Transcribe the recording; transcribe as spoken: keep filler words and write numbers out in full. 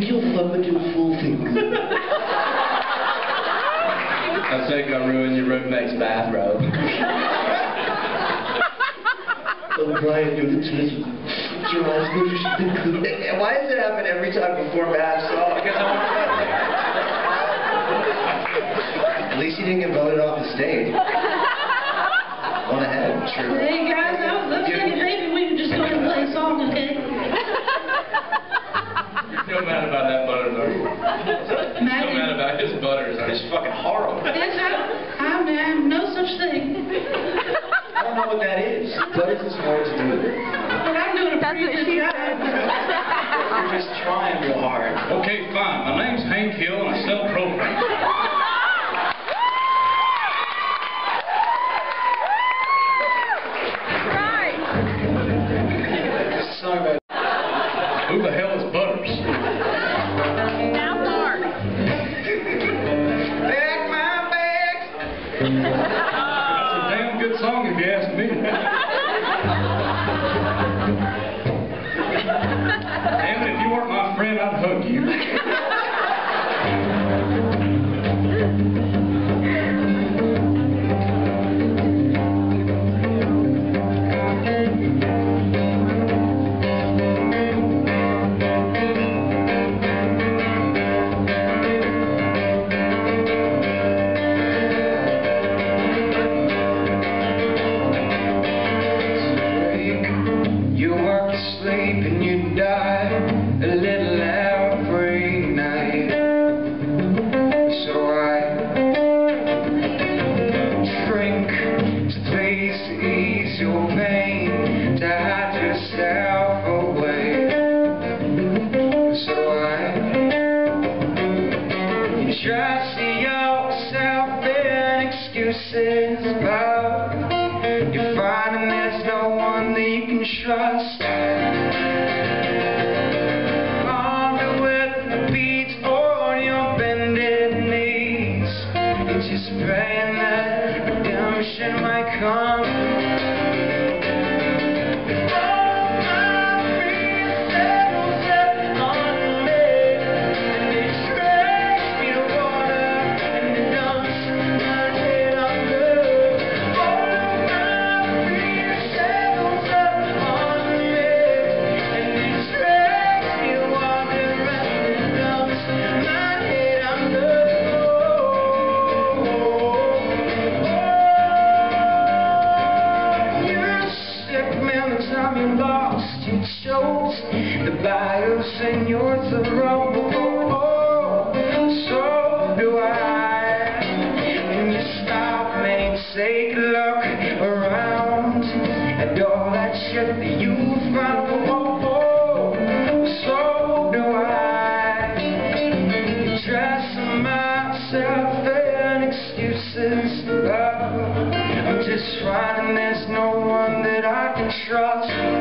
take your thumb and do full things. I think I ruined your roommate's bathrobe. Oh, Brian, your lips little. Your eyes little. Why does it happen every time before Matt's song? At least you didn't get voted off the stage. Went ahead, sure. Hey guys, I was looking at maybe we could just go ahead and play a song, okay? You're still mad about that butter, though. Mad? Still mad about his butters. It's fucking horrible. Yes, I, I'm, I'm no such thing. I don't know what that is. Butters is hard to do. But I'm doing a pretty good job. You're just trying real hard. Okay, fine. My name's Hank Hill and I sell propane. Who the hell is Butters? Now Mark. Back my bags. That's a damn good song if you ask me. Damn it, if you weren't my friend, I'd hug you. And you die a little every night. So I drink to place to ease your pain, to hide yourself away. So I trust yourself in excuses, but you're finding there's no one that you can trust. Just praying that redemption might come. You're lost, it shows the bios in your throat. So do I. When you stop and take a look around at all that shit that you found. So do I. Dress myself in excuses. I'm just trying, there's no one that I can trust.